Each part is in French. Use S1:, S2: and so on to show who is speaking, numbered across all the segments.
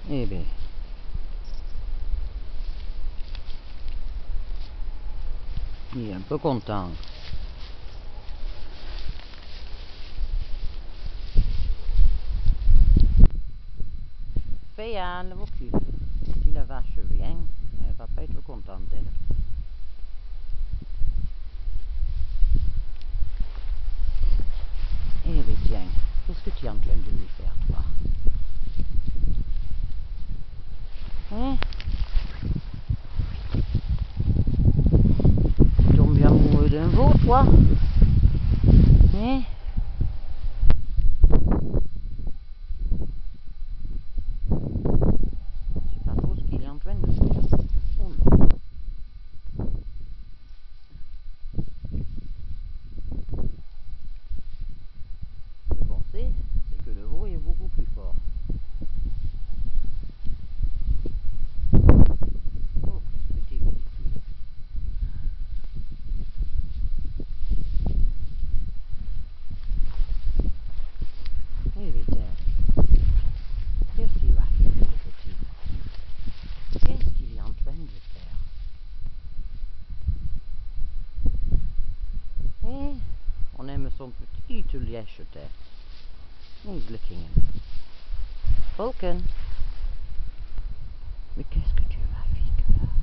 S1: Eh bien. Il est un peu content. Fais un recul. Si la vache vient, elle va pas être contente d'elle. Eh bien tiens, qu'est-ce que tu es en train de lui faire toi? Hein? Tu tombes amoureux d'un veau toi? Hein? C'est pas trop ce qu'il est en train de faire. Oh là. Le pensée, c'est que le veau est beaucoup plus fort. Oh, quel petit véhicule. Eh bien tiens, qu'est-ce qu'il va faire le petit? Qu'est-ce qu'il est en train de faire? Eh, on aime son petit lèche-tête. He's licking him. Falcon. Mais qu'est-ce que tu m'as fait là?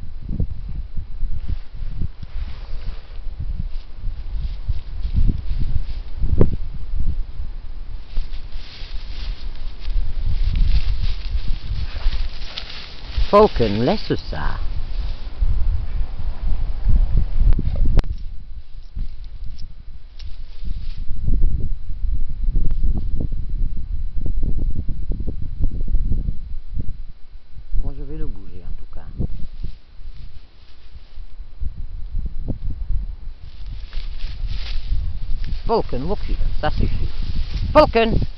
S1: Falcon, laisse ça. Moi je vais le bouger en tout cas. Falcon, recule, ça suffit. Falcon!